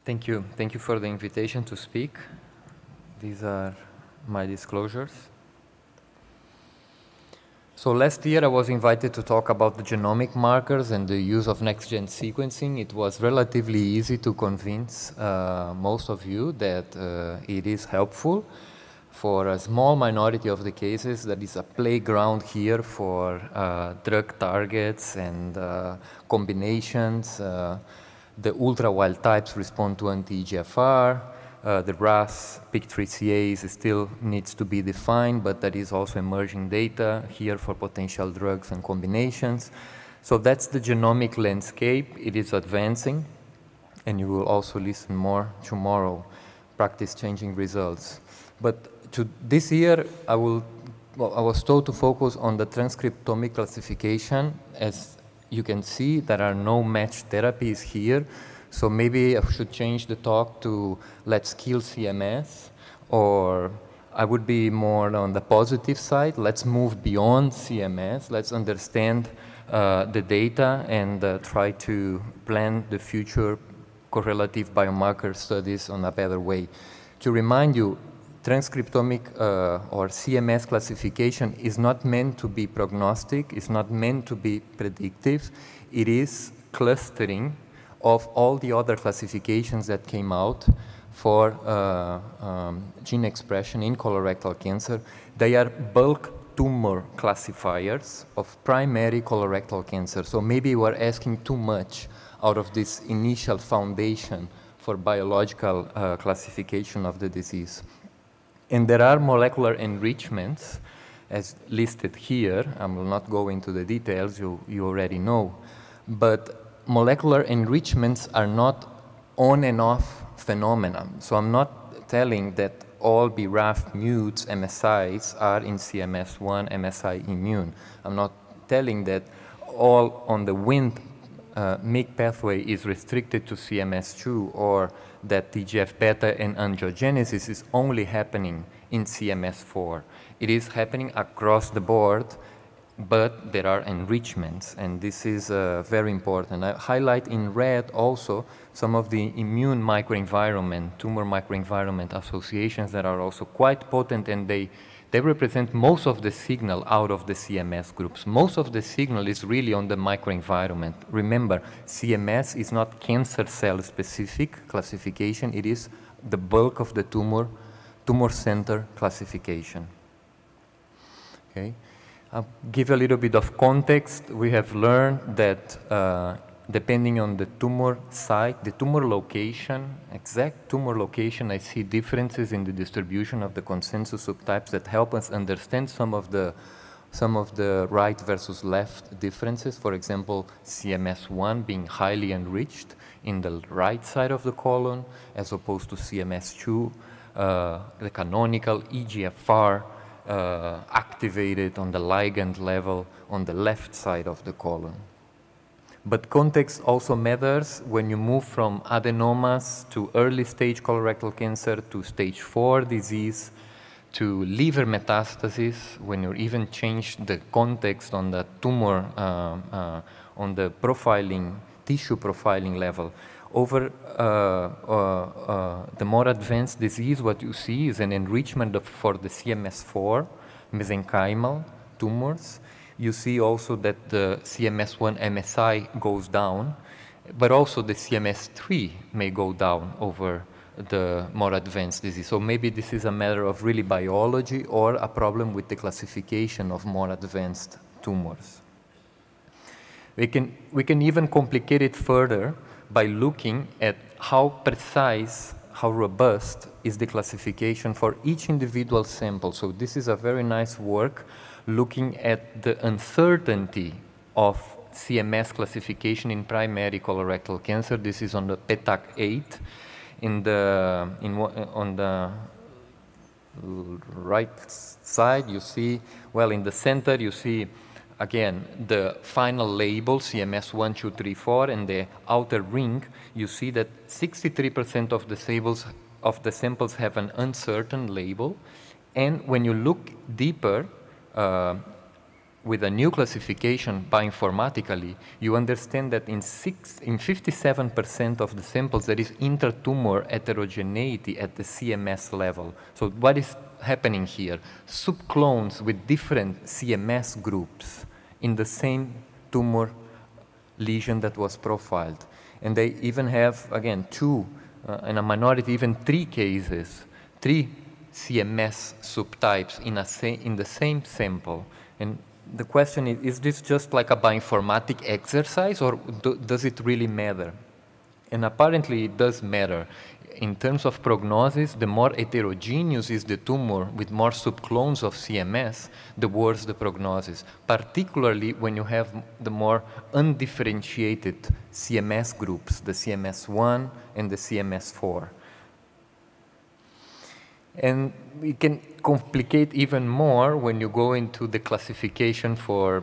Thank you. Thank you for the invitation to speak. These are my disclosures. So last year I was invited to talk about the genomic markers and the use of next-gen sequencing. It was relatively easy to convince most of you that it is helpful. For a small minority of the cases, that is a playground here for drug targets and combinations. The ultra wild types respond to anti-EGFR. The RAS PIK3CA still needs to be defined, but that is also emerging data here for potential drugs and combinations. So that's the genomic landscape. It is advancing, and you will also listen more tomorrow, practice-changing results. But this year, I was told to focus on the transcriptomic classification. As you can see, there are no matched therapies here. So maybe I should change the talk to let's kill CMS, or I would be more on the positive side. Let's move beyond CMS. Let's understand the data and try to plan the future correlative biomarker studies on a better way. To remind you, transcriptomic or CMS classification is not meant to be prognostic, it's not meant to be predictive. It is clustering of all the other classifications that came out for gene expression in colorectal cancer. They are bulk tumor classifiers of primary colorectal cancer. So maybe we're asking too much out of this initial foundation for biological classification of the disease. And there are molecular enrichments, as listed here. I will not go into the details, you already know. But molecular enrichments are not on and off phenomenon. So I'm not telling that all BRAF mutes MSIs are in CMS1 MSI immune. I'm not telling that all on the Wnt MYC pathway is restricted to CMS2, or that TGF-beta and angiogenesis is only happening in CMS4. It is happening across the board, but there are enrichments, and this is very important. I highlight in red also some of the immune microenvironment, tumor microenvironment associations that are also quite potent, and they represent most of the signal out of the CMS groups. Most of the signal is really on the microenvironment. Remember, CMS is not cancer cell specific classification, it is the bulk of the tumor center classification. Okay. I'll give a little bit of context. We have learned that depending on the tumor site, the tumor location, exact tumor location, I see differences in the distribution of the consensus subtypes that help us understand some of the right versus left differences. For example, CMS1 being highly enriched in the right side of the colon, as opposed to CMS2, the canonical EGFR activated on the ligand level on the left side of the colon. But context also matters when you move from adenomas to early stage colorectal cancer to stage 4 disease to liver metastasis, when you even change the context on the tumor, on the profiling, tissue profiling level. Over the more advanced disease, what you see is an enrichment for the CMS4 mesenchymal tumors. You see also that the CMS1 MSI goes down, but also the CMS3 may go down over the more advanced disease. So maybe this is a matter of really biology or a problem with the classification of more advanced tumors. We can even complicate it further by looking at how precise, how robust is the classification for each individual sample. So this is a very nice work looking at the uncertainty of CMS classification in primary colorectal cancer. This is on the PETAC8. On the right side, you see, well, in the center, you see, again, the final label, CMS 1, 2, 3, 4, and the outer ring, you see that 63% of the samples have an uncertain label. And when you look deeper, with a new classification bioinformatically, you understand that in 57% of the samples there is intratumor heterogeneity at the CMS level. So what is happening here? Subclones with different CMS groups in the same tumor lesion that was profiled. And they even have, again, in a minority, even 3 cases, 3 CMS subtypes in the same sample. And the question is this just like a bioinformatic exercise, or does it really matter? And apparently it does matter. In terms of prognosis, the more heterogeneous is the tumor with more subclones of CMS, the worse the prognosis, particularly when you have the more undifferentiated CMS groups, the CMS1 and the CMS4. And it can complicate even more when you go into the classification for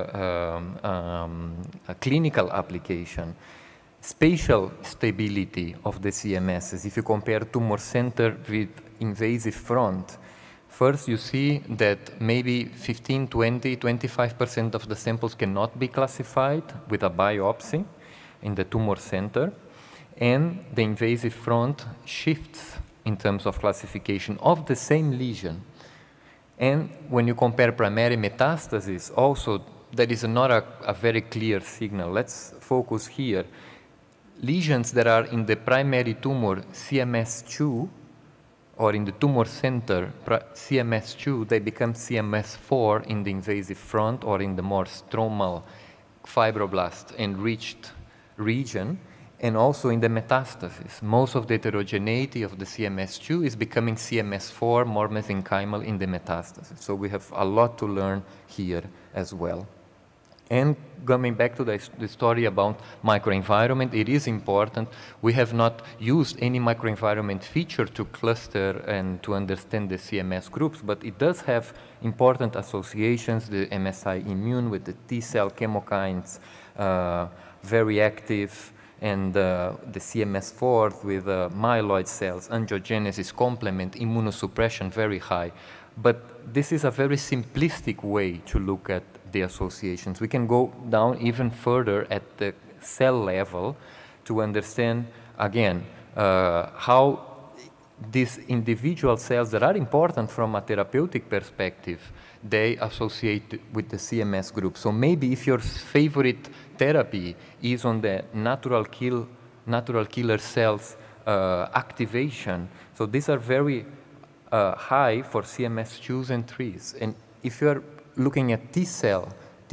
a clinical application. Spatial stability of the CMSs, if you compare tumor center with invasive front, first you see that maybe 15, 20, 25% of the samples cannot be classified with a biopsy in the tumor center, and the invasive front shifts in terms of classification of the same lesion. And when you compare primary metastasis, also that is not a very clear signal. Let's focus here. Lesions that are in the primary tumor CMS2 or in the tumor center CMS2, they become CMS4 in the invasive front or in the more stromal fibroblast enriched region, and also in the metastasis. Most of the heterogeneity of the CMS2 is becoming CMS4, more mesenchymal in the metastasis. So we have a lot to learn here as well. And coming back to the story about microenvironment, it is important. We have not used any microenvironment feature to cluster and to understand the CMS groups, but it does have important associations, the MSI immune with the T-cell chemokines, very active, and the CMS4 with myeloid cells, angiogenesis, complement, immunosuppression, very high. But this is a very simplistic way to look at the associations. We can go down even further at the cell level to understand, again, how these individual cells that are important from a therapeutic perspective, they associate with the CMS group. So maybe if your favorite therapy is on the natural killer cells activation, so these are very high for CMS2s and 3s. And if you're looking at T-cell,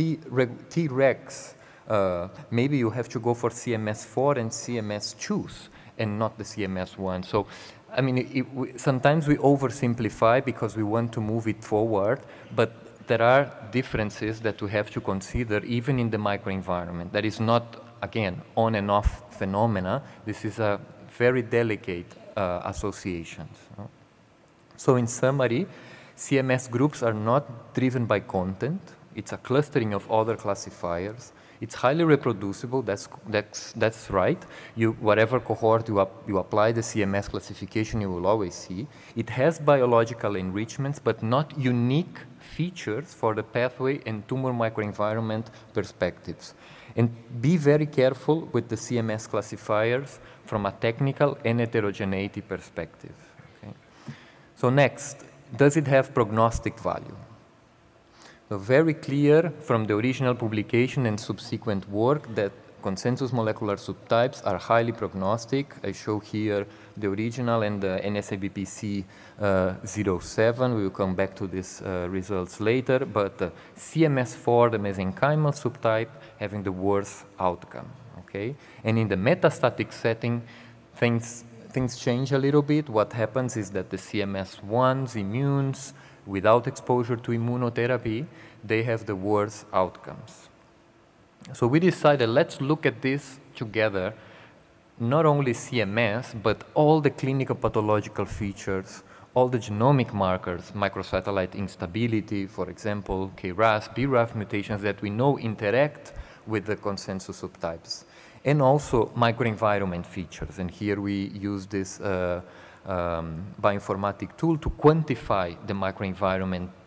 T-regs, maybe you have to go for CMS4 and CMS2s and not the CMS1. So, I mean, sometimes we oversimplify because we want to move it forward, but there are differences that we have to consider even in the microenvironment. That is not, again, on and off phenomena. This is a very delicate associations. So in summary, CMS groups are not driven by content. It's a clustering of other classifiers. It's highly reproducible, that's right. Whatever cohort you apply the CMS classification, you will always see. It has biological enrichments, but not unique features for the pathway and tumor microenvironment perspectives. And be very careful with the CMS classifiers from a technical and heterogeneity perspective. Okay? So next, does it have prognostic value? So very clear from the original publication and subsequent work that consensus molecular subtypes are highly prognostic. I show here the original and the NSABPC 07. We will come back to these results later, but CMS4, the mesenchymal subtype, having the worst outcome, okay? And in the metastatic setting, things change a little bit. What happens is that the CMS1s, immunes, without exposure to immunotherapy, they have the worst outcomes. So we decided, let's look at this together, not only CMS, but all the clinical pathological features, all the genomic markers, microsatellite instability, for example, KRAS, BRAF mutations that we know interact with the consensus subtypes, and also microenvironment features. And here we use this bioinformatic tool to quantify the microenvironment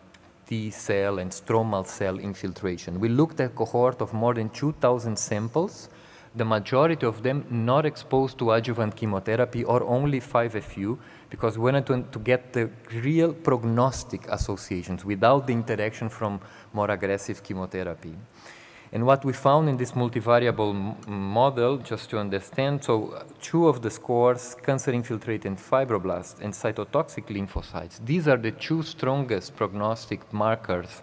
T cell and stromal cell infiltration. We looked at a cohort of more than 2,000 samples, the majority of them not exposed to adjuvant chemotherapy or only 5-FU, because we wanted to get the real prognostic associations without the interaction from more aggressive chemotherapy. And what we found in this multivariable model, just to understand, so 2 of the scores, cancer-infiltrated fibroblasts and cytotoxic lymphocytes, these are the 2 strongest prognostic markers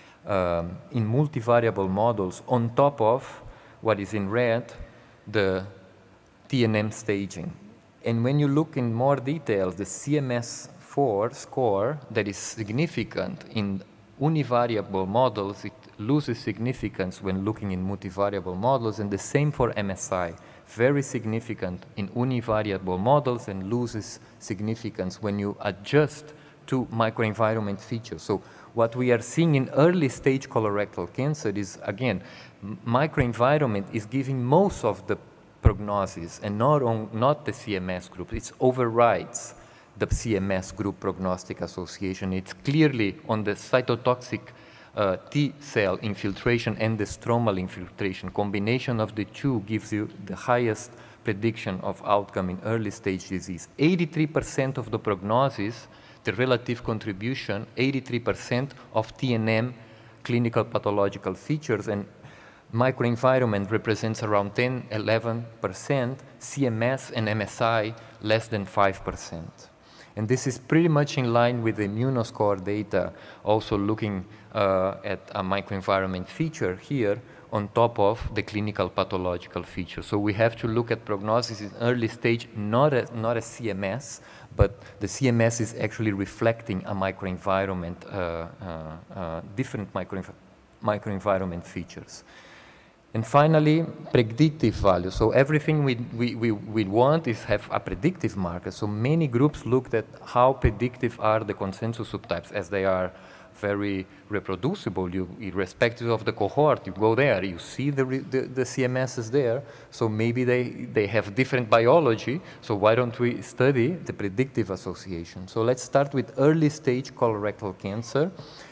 in multivariable models, on top of what is in red, the TNM staging. And when you look in more detail, the CMS4 score that is significant in univariable models, it loses significance when looking in multivariable models, and the same for MSI, very significant in univariable models and loses significance when you adjust to microenvironment features. So what we are seeing in early stage colorectal cancer is, again, microenvironment is giving most of the prognosis and not the CMS group. It overrides the CMS group prognostic association. It's clearly on the cytotoxic T cell infiltration and the stromal infiltration. Combination of the 2 gives you the highest prediction of outcome in early stage disease. 83% of the prognosis, the relative contribution, 83% of TNM clinical pathological features, and microenvironment represents around 10–11%, CMS and MSI less than 5%. And this is pretty much in line with the Immunoscore data, also looking at a microenvironment feature here on top of the clinical pathological feature. So we have to look at prognosis in early stage, not as CMS, but the CMS is actually reflecting a microenvironment, different microenvironment features. And finally, predictive value. So everything we want is have a predictive marker. So many groups looked at how predictive are the consensus subtypes, as they are very reproducible. Irrespective of the cohort, you go there, you see the CMS is there. So maybe they have different biology. So why don't we study the predictive association? So let's start with early stage colorectal cancer.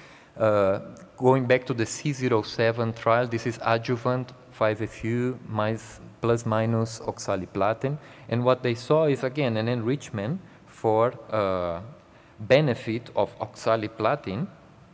Going back to the C07 trial, this is adjuvant 5-FU plus minus oxaliplatin. And what they saw is, again, an enrichment for benefit of oxaliplatin,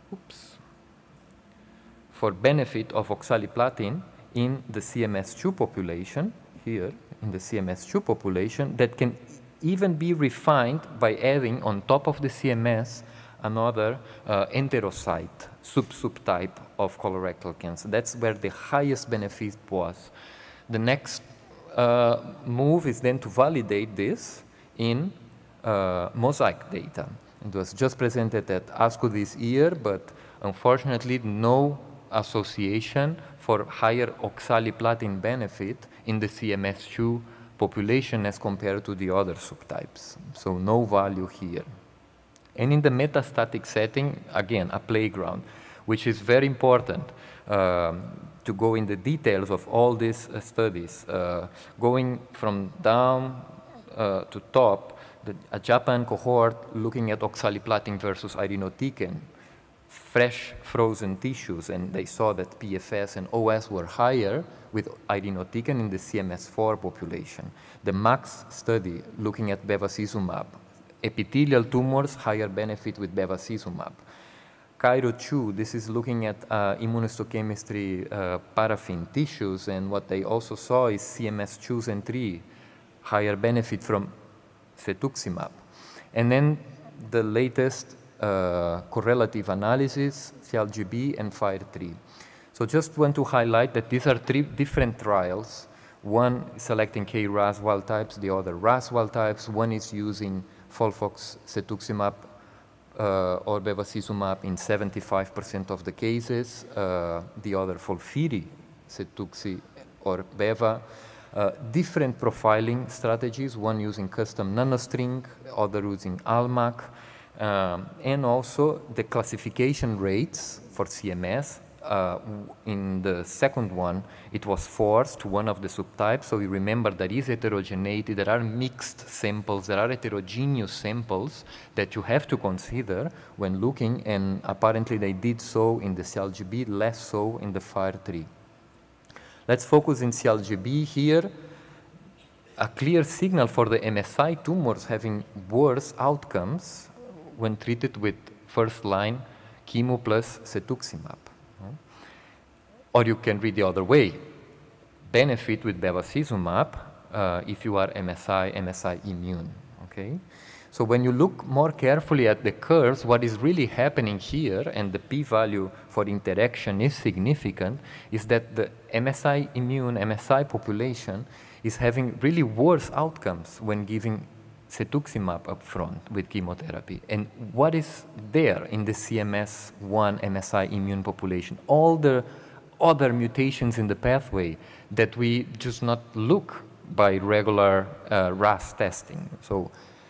in the CMS2 population, here in the CMS2 population, that can even be refined by adding on top of the CMS another enterocyte subtype of colorectal cancer. That's where the highest benefit was. The next move is then to validate this in mosaic data. It was just presented at ASCO this year, but unfortunately no association for higher oxaliplatin benefit in the CMS2 population as compared to the other subtypes. So no value here. And in the metastatic setting, again, a playground, which is very important to go in the details of all these studies. Going from down to top, a Japan cohort looking at oxaliplatin versus irinotecan, fresh frozen tissues, and they saw that PFS and OS were higher with irinotecan in the CMS4 population. The MAX study looking at bevacizumab, epithelial tumors, higher benefit with bevacizumab. Cairo-2, this is looking at immunohistochemistry paraffin tissues, and what they also saw is CMS2 and 3, higher benefit from cetuximab. And then the latest correlative analysis, CALGB and FIRE3. So just want to highlight that these are 3 different trials. One is selecting KRAS wild types, the other RAS wild types. One is using FOLFOX cetuximab or bevacizumab in 75% of the cases, the other FOLFIRI cetuxi or beva. Different profiling strategies, one using custom nanostring, other using ALMAC, and also the classification rates for CMS, in the second one, it was forced to one of the subtypes. So you remember there is heterogeneity, there are mixed samples, there are heterogeneous samples that you have to consider when looking, and apparently they did so in the CLGB, less so in the FIRE3. Let's focus in CLGB here. A clear signal for the MSI tumors having worse outcomes when treated with first-line chemo plus cetuximab. Or you can read the other way. Benefit with bevacizumab if you are MSI immune, okay? So when you look more carefully at the curves, what is really happening here, and the p-value for interaction is significant, is that the MSI immune, MSI population is having really worse outcomes when giving cetuximab up front with chemotherapy. And what is there in the CMS1 MSI immune population? All the other mutations in the pathway that we just not look by regular RAS testing. So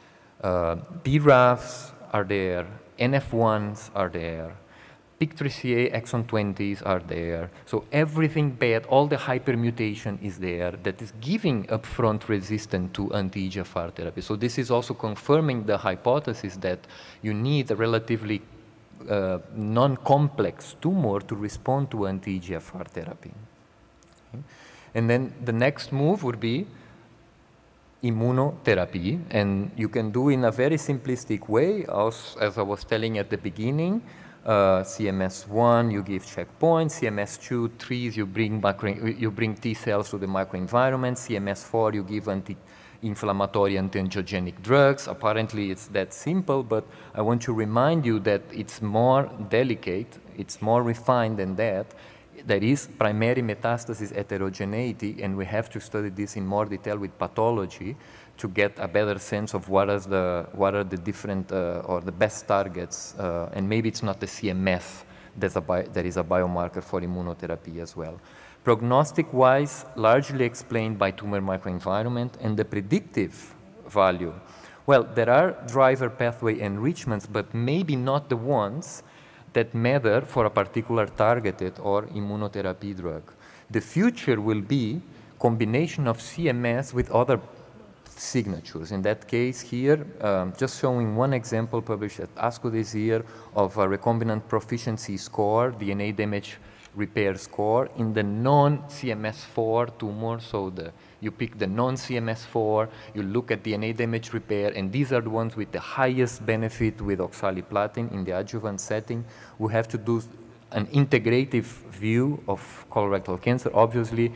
BRAFs are there, NF1s are there, PIK3CA exon 20s are there. So everything bad, all the hypermutation is there that is giving upfront resistance to anti-EGFR therapy. So this is also confirming the hypothesis that you need a relatively non-complex tumor to respond to anti-EGFR therapy. Okay. And then the next move would be immunotherapy, and you can do in a very simplistic way, as I was telling at the beginning. CMS1, you give checkpoints. CMS2, 3s, you bring T cells to the microenvironment. CMS4, you give anti-inflammatory, anti-angiogenic drugs. Apparently, it's that simple, but I want to remind you that it's more delicate, it's more refined than that. There is primary metastasis heterogeneity, and we have to study this in more detail with pathology to get a better sense of what are the different or the best targets, and maybe it's not the CMS that is a biomarker for immunotherapy as well. Prognostic-wise, largely explained by tumor microenvironment, and the predictive value. Well, there are driver pathway enrichments, but maybe not the ones that matter for a particular targeted or immunotherapy drug. The future will be combination of CMS with other signatures. In that case here, just showing one example published at ASCO this year of a recombinant proficiency score, DNA damage repair score in the non-CMS4 tumor. So you pick the non-CMS4, you look at DNA damage repair, and these are the ones with the highest benefit with oxaliplatin in the adjuvant setting. We have to do an integrative view of colorectal cancer, obviously,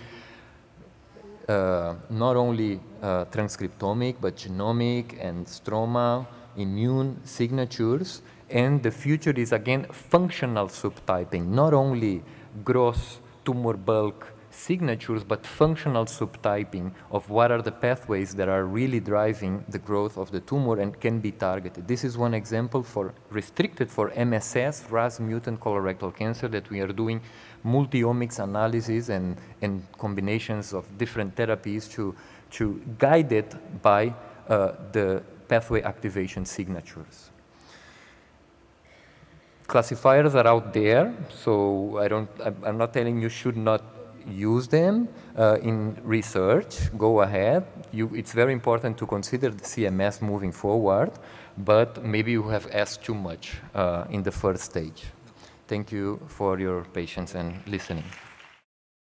not only transcriptomic, but genomic and stroma, immune signatures, and the future is again functional subtyping, not only gross tumor bulk signatures, but functional subtyping of what are the pathways that are really driving the growth of the tumor and can be targeted. This is one example for restricted for MSS, RAS mutant colorectal cancer, that we are doing multi-omics analysis and combinations of different therapies to guide it by the pathway activation signatures. Classifiers are out there, so I'm not telling you should not use them in research. Go ahead. It's very important to consider the CMS moving forward, but maybe you have asked too much in the first stage. Thank you for your patience and listening.